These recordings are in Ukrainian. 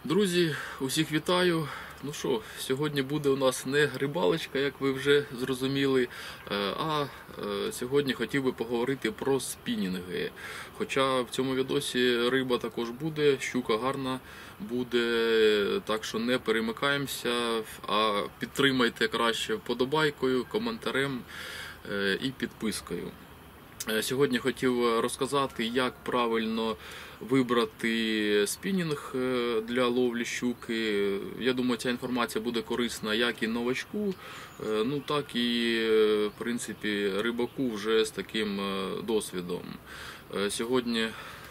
Друзі, усіх вітаю. Ну що, сьогодні буде у нас не рибалочка, як ви вже зрозуміли, а сьогодні хотів би поговорити про спінінги. Хоча в цьому відосі риба також буде, щука гарна буде, так що не перемикаємося, а підтримайте краще вподобайкою, коментарем і підпискою. Сьогодні хотів розказати, як правильно вибрати спінінг для ловлі щуки. Я думаю, ця інформація буде корисна як і новачку, ну так і в принципі рибаку вже з таким досвідом. Сьогодні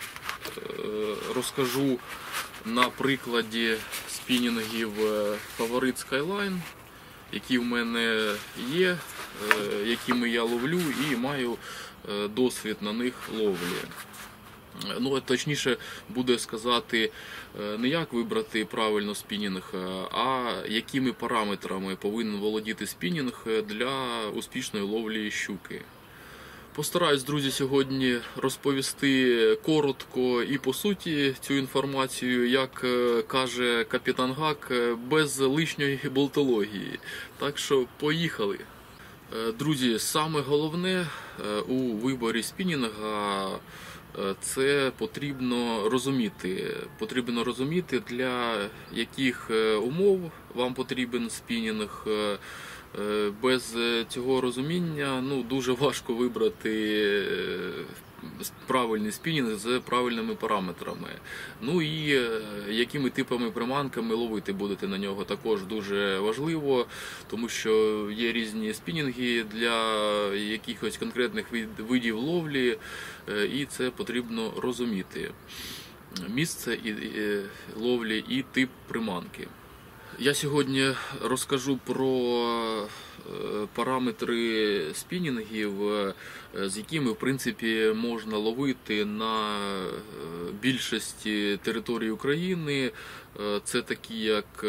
розкажу на прикладі спінінгів Favorite Skyline, які в мене є, якими я ловлю і маю досвід на них ловлі. Ну, точніше буде сказати, не як вибрати правильно спінінг, а якими параметрами повинен володіти спінінг для успішної ловлі щуки. Постараюсь, друзі, сьогодні розповісти коротко і по суті цю інформацію, як каже капітан Гак, без лишньої болтології. Так що поїхали! Друзі, саме головне у виборі спінінга це потрібно розуміти. Потрібно розуміти, для яких умов вам потрібен спінінг. Без цього розуміння дуже важко вибрати правильний спінінг з правильними параметрами. Ну і якими типами приманками ловити будете на нього також дуже важливо, тому що є різні спінінги для якихось конкретних видів ловлі, і це потрібно розуміти. Місце ловлі і тип приманки. Я сьогодні розкажу про параметри спінінгів, з якими в принципі можна ловити на більшості території України. Це такі як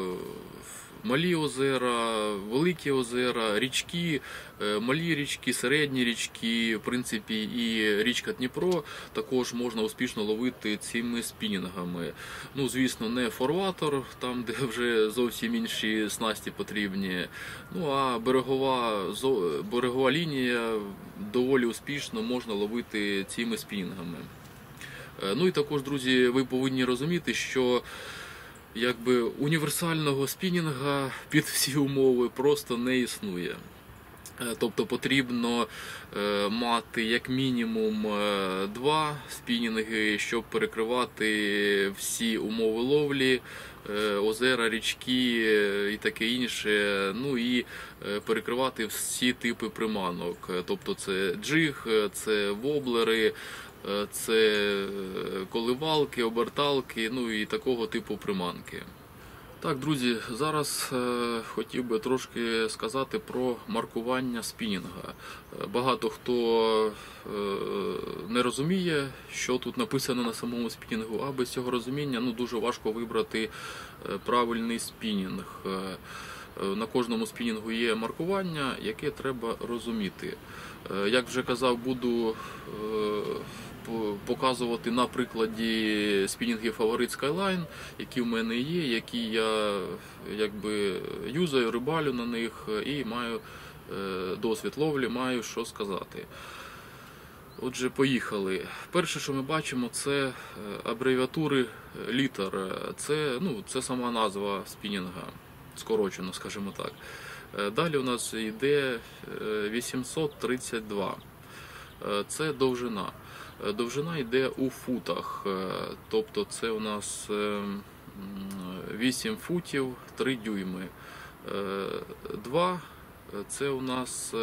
малі озера, великі озера, річки, малі річки, середні річки, в принципі і річка Дніпро також можна успішно ловити цими спінінгами. Ну, звісно, не форватор, там де вже зовсім інші снасті потрібні, ну а берегова лінія доволі успішно можна ловити цими спінінгами. Ну і також, друзі, ви повинні розуміти, що якби універсального спінінга під всі умови просто не існує. Тобто потрібно мати як мінімум 2 спінінги, щоб перекривати всі умови ловлі, озера, річки і таке інше, ну і перекривати всі типи приманок. Тобто це джиг, це воблери, це коливалки, оберталки, ну і такого типу приманки. Так, друзі, зараз хотів би трошки сказати про маркування спінінга. Багато хто не розуміє, що тут написано на самому спінінгу, а без цього розуміння дуже важко вибрати правильний спінінг. На кожному спінінгу є маркування, яке треба розуміти. Як вже казав, буду показувати на прикладі спінінгів Favorite Skyline, які в мене є, які я юзаю, рибалю на них і маю досвід ловлі, маю що сказати. Отже, поїхали. Перше, що ми бачимо, це абревіатури літер. Це сама назва спінінга, скорочено, скажімо так. Далі у нас йде 832. Це довжина. Довжина йде у футах, тобто це у нас 8 футів 3 дюйми. 2 це у нас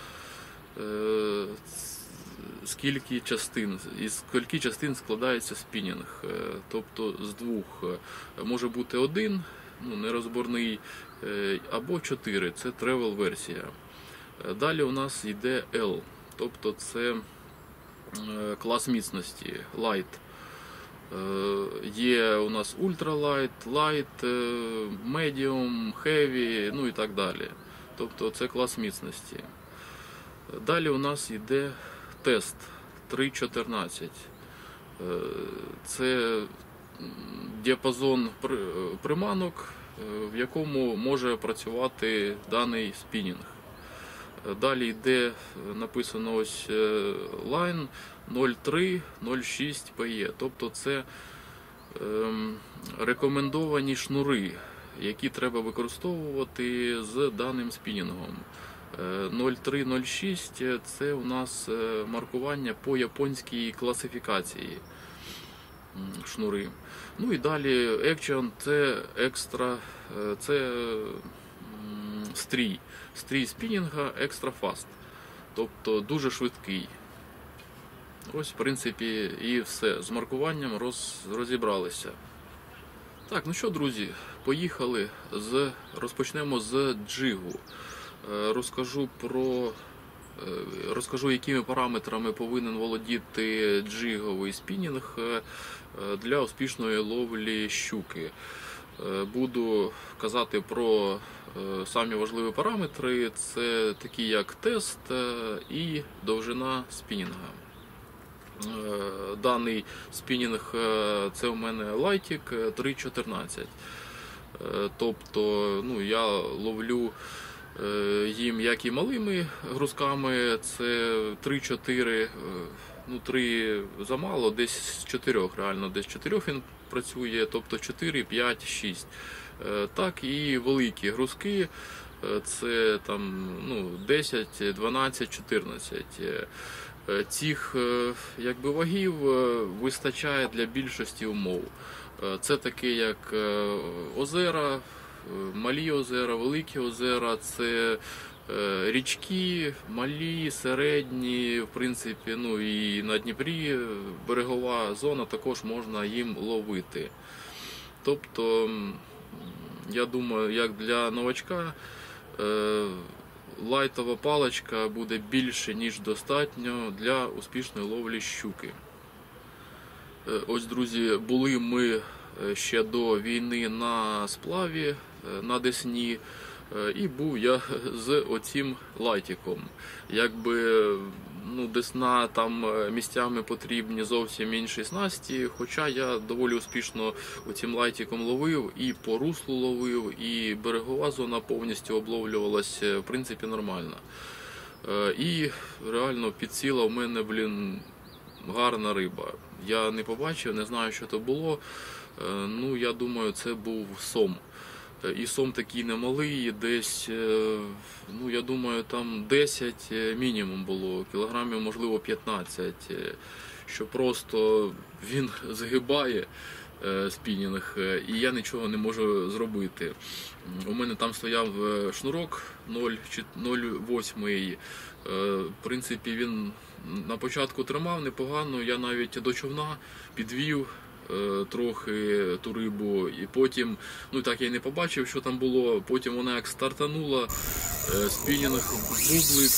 скільки частин, із скільки частин складається спінінг, тобто з 2. Може бути 1, нерозборний, або 4, це тревел версія. Далі у нас йде L, тобто це клас міцності, light. Є у нас ultralight, light, medium, heavy, ну і так далі. Тобто це клас міцності. Далі у нас йде тест 3.14. Це діапазон приманок, в якому може працювати даний спінінг. Далі йде написано ось Line 0306 PE, тобто це рекомендовані шнури, які треба використовувати з даним спінінгом. 0306 це у нас маркування по японській класифікації шнури. Ну і далі Action це екстра, це стрій спінінга Extra Fast, тобто дуже швидкий. Ось в принципі і все, з маркуванням розібралися. Так, ну що, друзі, поїхали, розпочнемо з джигу. Розкажу, якими параметрами повинен володіти джиговий спінінг для успішної ловлі щуки. Буду казати про самі важливі параметри, це такі як тест і довжина спінінга. Даний спінінг це у мене Lightic 3.14. Тобто я ловлю їм як і малими грузками, це 3-4, 3 замало, десь з 4, реально десь 4 він працює, тобто 4, 5, 6. Так і великі грузки, це там 10, 12, 14. Цих вагів вистачає для більшості умов. Це таке як озера, малі озера, великі озера, це річки, малі, середні, в принципі, і на Дніпрі берегова зона, також можна їм ловити. Тобто, я думаю, як для новачка, лайтова паличка буде більше, ніж достатньо для успішної ловлі щуки. Ось, друзі, були ми ще до війни на сплаві, на Десні, і був я з оцим лайтиком. Десна, там місцями потрібні зовсім інші снасті, хоча я доволі успішно оцим лайтиком ловив, і по руслу ловив, і берегова зона повністю обловлювалася, в принципі, нормально. І реально підсіла в мене, гарна риба. Я не побачив, не знаю, що це було. Я думаю, це був сом. І сом такий немалий, десь, я думаю, там 10 мінімум було, кілограмів, можливо, 15. Що просто він згибає спінінг, і я нічого не можу зробити. У мене там стояв шнурок 0,8. В принципі, він на початку тримав непогано, я навіть до човна підвів трохи ту рибу, і потім, так я й не побачив, що там було, потім вона як стартанула, спінінг, бублик,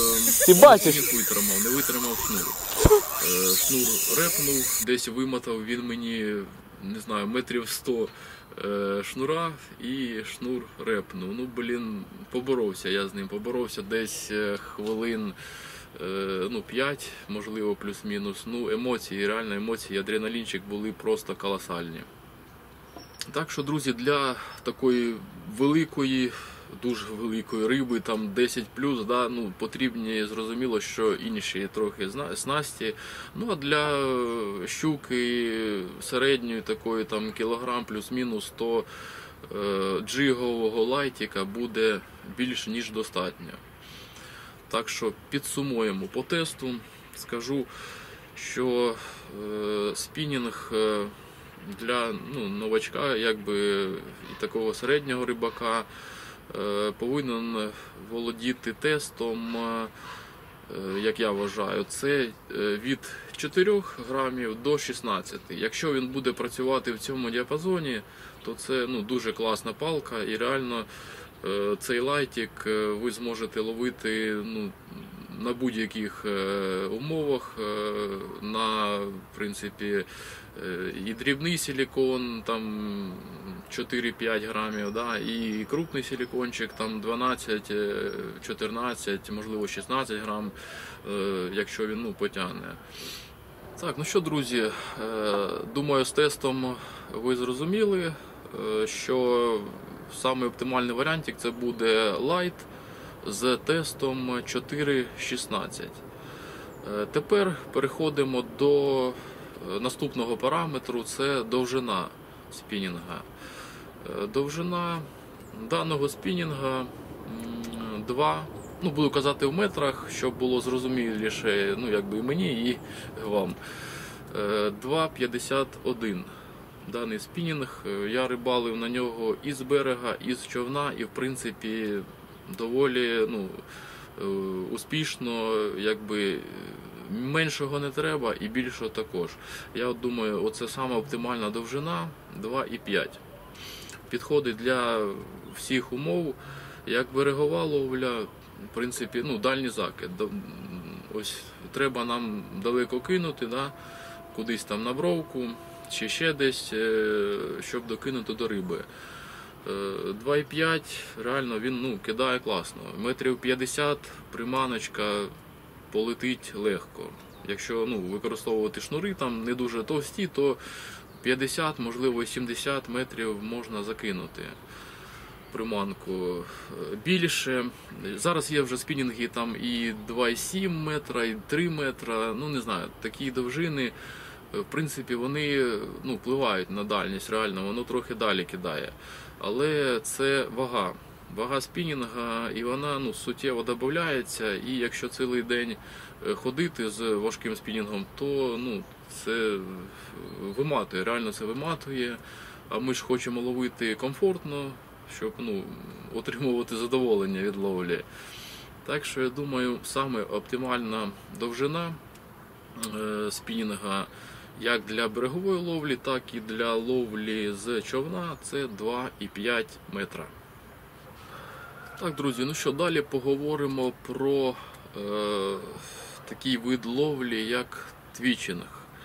не витримав шнур. Шнур репнув, десь вимотав він мені, не знаю, метрів 100 шнура, і шнур репнув. Поборовся я з ним, поборовся десь хвилин 5, можливо, плюс-мінус. Емоції, реально емоції, адреналінчик були просто колосальні. Так що, друзі, для такої великої, дуже великої риби, там 10+, потрібні, зрозуміло, що інші трохи снасті. А для щуки середньої такої, там кілограм плюс-мінус, то джигового лайтика буде більш ніж достатньо. Так що підсумуємо по тесту. Скажу, що спінінг для новачка, і такого середнього рибака, повинен володіти тестом, як я вважаю, це від 4 грамів до 16. Якщо він буде працювати в цьому діапазоні, то це дуже класна палка, і реально цей лайтик ви зможете ловити на будь-яких умовах, на, в принципі, і дрібний силікон, там 4-5 грамів, і крупний силікончик, там 12, 14, можливо 16 грам, якщо він потягне. Так, ну що, друзі, думаю, з тестом ви зрозуміли, що самий оптимальний варіантик це буде Light з тестом 4.16. Тепер переходимо до наступного параметру, це довжина спінінга. Довжина даного спінінга 2, буду казати в метрах, щоб було зрозуміліше, і мені, і вам. 2,51. Даний спінінг, я рибалив на нього і з берега, і з човна, і в принципі доволі успішно, меншого не треба і більшого також. Я думаю, оце сама оптимальна довжина 2,5. Підходить для всіх умов, як берегова ловля, в принципі, дальній закид. Ось треба нам далеко кинути, кудись там на бровку чи ще десь, щоб докинути до риби. 2,5 реально він кидає класно. Метрів 50 приманочка полетить легко. Якщо використовувати шнури там не дуже товсті, то 50, можливо 70 метрів можна закинути приманку. Більше. Зараз є вже спінінги там і 2,7 метра, і 3 метра, не знаю, такі довжини. В принципі, вони впливають на дальність, реально, воно трохи далі кидає. Але це вага. Вага спінінга, і вона суттєво додається, і якщо цілий день ходити з важким спінінгом, то це виматує, реально це виматує. А ми ж хочемо ловити комфортно, щоб отримувати задоволення від ловлі. Так що я думаю, саме оптимальна довжина спінінга як для берегової ловлі, так і для ловлі з човна це 2,5 метра. Так, друзі, ну що, далі поговоримо про такий вид ловлі, як твічинг.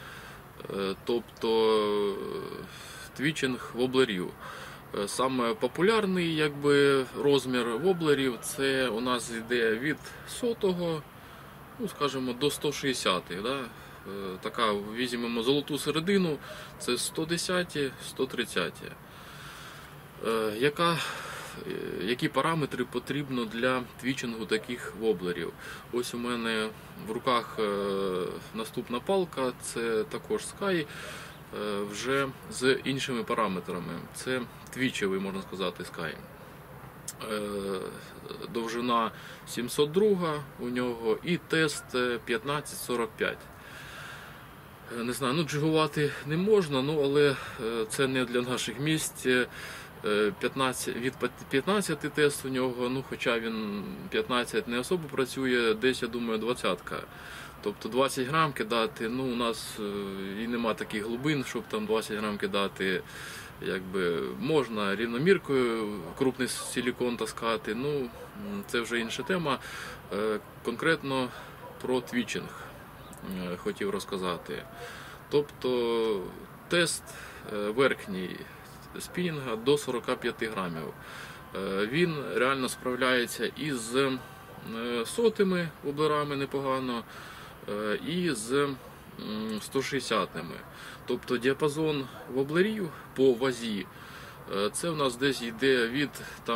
Тобто твічинг воблерів. Саме популярний розмір воблерів це у нас йде від 100-го, скажімо, до 160-х. Да? Така, візьмемо золоту середину, це 110-ті, 130-ті. Які параметри потрібно для твічингу таких воблерів? Ось у мене в руках наступна палка, це також Sky, вже з іншими параметрами. Це твічевий, можна сказати, Sky. Довжина 702 у нього і тест 1545. Не знаю, джигувати не можна, але це не для наших місць. Від 15 тест у нього, хоча він 15 не особо працює, десь, я думаю, 20-ка. Тобто 20 грам кидати, у нас і нема таких глибин, щоб там 20 грам кидати. Можна рівноміркою крупний силікон таскати, це вже інша тема. Конкретно про твічинг хотів розказати. Тобто тест верхній спінінга до 45 грамів. Він реально справляється і з сотими воблерами непогано, і з 160-ми. Тобто діапазон воблерів по вазі, це у нас десь йде від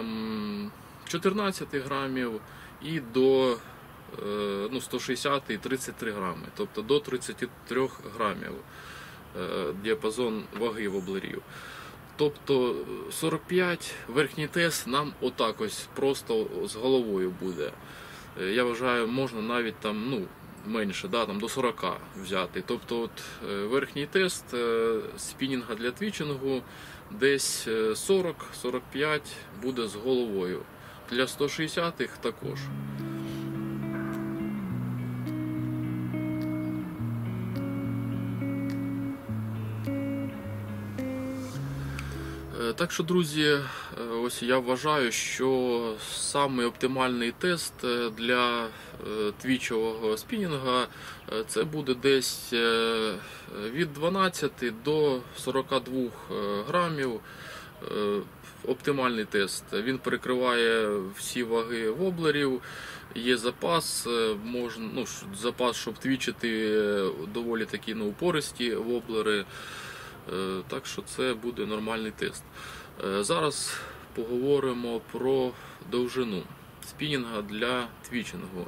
14 грамів і до 160 і 33 грами. Тобто до 33 грамів діапазон ваги воблерів. Тобто 45 верхній тест нам отак ось просто з головою буде. Я вважаю, можна навіть менше, до 40 взяти. Тобто верхній тест спінінга для твічингу десь 40-45 буде з головою. Для 160-х також. Так що, друзі, ось я вважаю, що самий оптимальний тест для твічового спінінга це буде десь від 12 до 42 грамів Оптимальний тест. Він перекриває всі ваги воблерів, є запас, запас, щоб твічити доволі такі упористі воблери. Так що це буде нормальний тест. Зараз поговоримо про довжину спінінга для твічингу.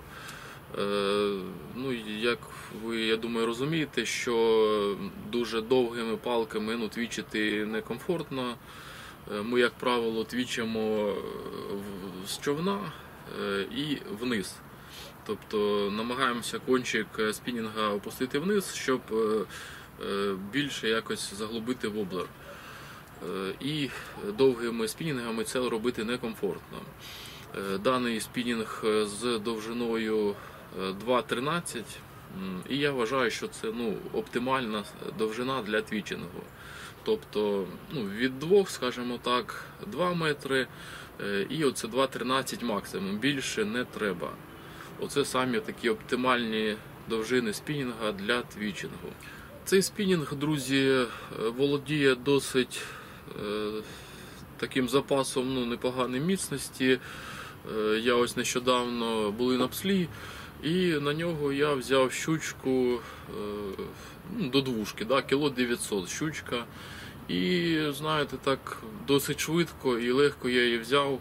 Як ви, я думаю, розумієте, що дуже довгими палками твічити некомфортно. Ми, як правило, твічимо з човна і вниз. Тобто намагаємося кончик спінінга опустити вниз, щоб більше якось заглибити воблер. І довгими спінінгами це робити некомфортно. Даний спінінг з довжиною 2,13, і я вважаю, що це оптимальна довжина для твічингу. Тобто від 2, скажімо так, 2 метри і оце 2,13 максимум, більше не треба. Оце самі такі оптимальні довжини спінінга для твічингу. Цей спінінг, друзі, володіє досить таким запасом непоганої міцності. Я ось нещодавно були на пслі, і на нього я взяв щучку до двушки, кіло 900 щучка. І, знаєте, так досить швидко і легко я її взяв.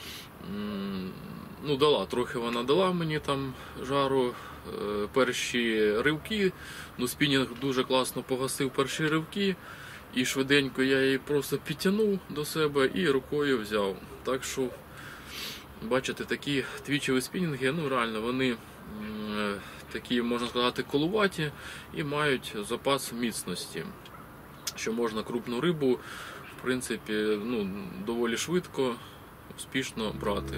Трохи вона дала мені там жару перші ривки. Спінінг дуже класно погасив перші ривки. І швиденько я її просто підтягнув до себе і рукою взяв. Так що, бачите, такі твічеві спінінги, реально, вони такі, можна сказати, колуваті і мають запас міцності, що можна крупну рибу, в принципі, доволі швидко, успішно брати.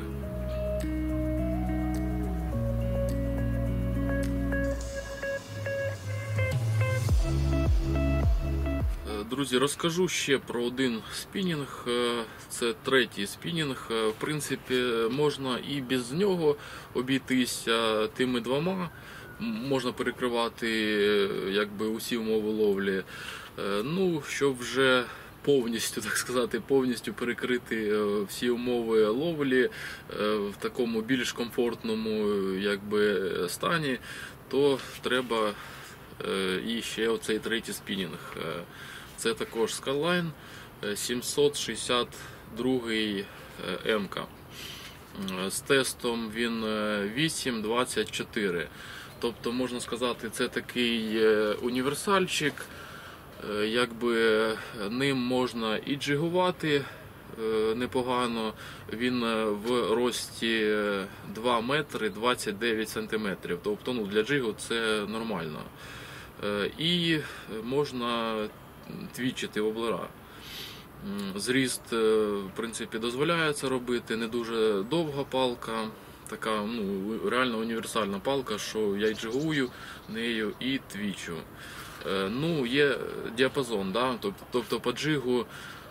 Друзі, розкажу ще про один спінінг, це третій спінінг. В принципі, можна і без нього обійтися тими двома, можна перекривати усі умови ловлі. Щоб вже повністю, так сказати, повністю перекрити всі умови ловлі в такому більш комфортному стані, то треба і ще оцей третій спінінг. Це також Skyline 762 М. З тестом він 8,24. Тобто, можна сказати, це такий універсальчик. Ним можна і джигувати непогано. Він в рості 2 метри 29 сантиметрів. Тобто для джигу це нормально. І можна твічити воблера. Зріст, в принципі, дозволяє це робити, не дуже довга палка, така реально універсальна палка, що я й джигую нею і твічу. Є діапазон, тобто по джигу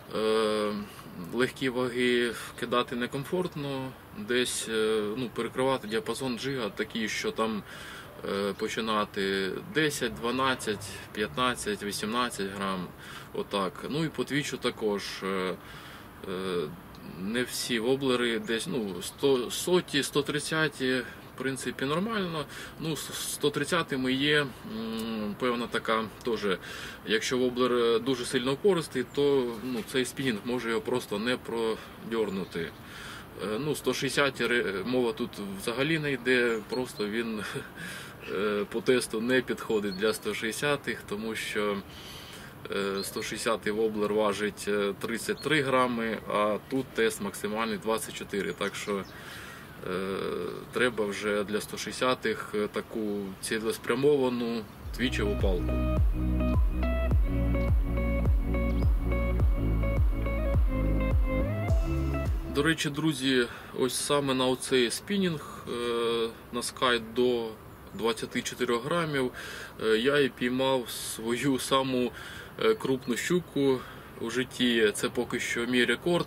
легкі ваги кидати некомфортно, десь перекривати діапазон джига такий, що там починати 10, 12, 15, 18 грам, отак. І по твічу також не всі воблери десь 100, 130, в принципі, нормально. 130-ми є певна така теж, якщо воблер дуже сильно опористий, то цей спінінг може його просто не продьорнути. 160 мова тут взагалі не йде, просто він по тесту не підходить для 160-х, тому що 160-й воблер важить 33 грами, а тут тест максимальний 24, так що треба вже для 160-х таку цілеспрямовану твічеву палку. До речі, друзі, ось саме на оцей спінінг на Sky до 24 грамів я і піймав свою саму крупну щуку у житті. Це поки що мій рекорд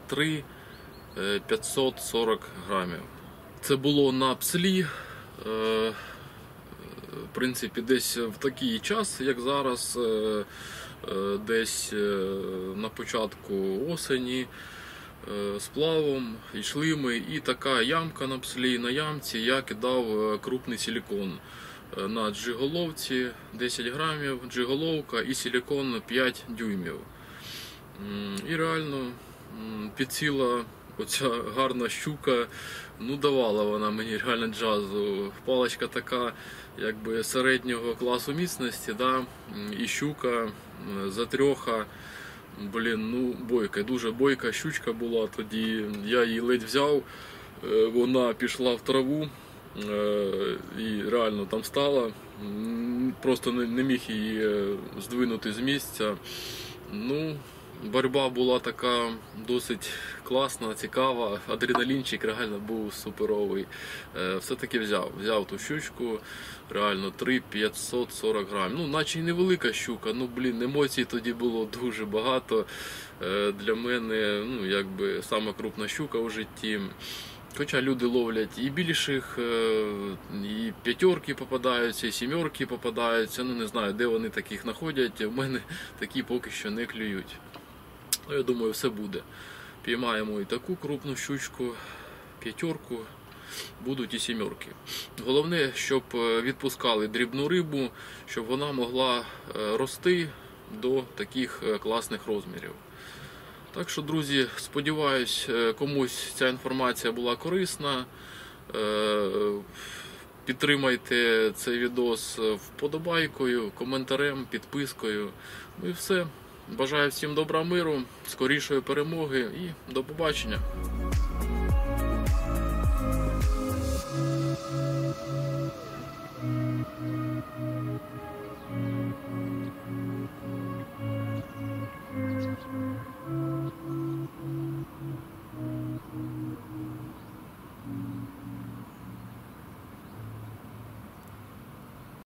3,540 грамів. Це було на пслі, в принципі, десь в такий час, як зараз. десь на початку осені з плавом. Йшли ми, і така ямка на пслі. На ямці я кидав крупний силікон. На джиголовці 10 грамів, джиголовка і силікон 5 дюймів. І реально підсіла оця гарна щука, ну давала вона мені реально джазу. Паличка така якби середнього класу міцності, да? І щука затрьоха. Блін, ну бойка, дуже бойка щучка була тоді, я її ледь взяв, вона пішла в траву і реально там стала, просто не міг її здвинути з місця. Ну, боротьба була така досить класна, цікава, адреналінчик реально був суперовий. Все-таки взяв ту щучку, реально 3,540 грамів. Ну, наче й невелика щука, ну, блін, емоцій тоді було дуже багато. Для мене, ну, якби, сама крупна щука у житті. Хоча люди ловлять і більших, і п'ятерки попадаються, і сімерки попадаються. Ну, не знаю, де вони таких знаходять. У мене такі поки що не клюють. Ну, я думаю, все буде. Піймаємо і таку крупну щучку, п'ятерку, будуть і сімерки. Головне, щоб відпускали дрібну рибу, щоб вона могла рости до таких класних розмірів. Так що, друзі, сподіваюсь, комусь ця інформація була корисна. Підтримайте цей відос вподобайкою, коментарем, підпискою. Ну і все. Бажаю всім добра, миру, скорішої перемоги і до побачення.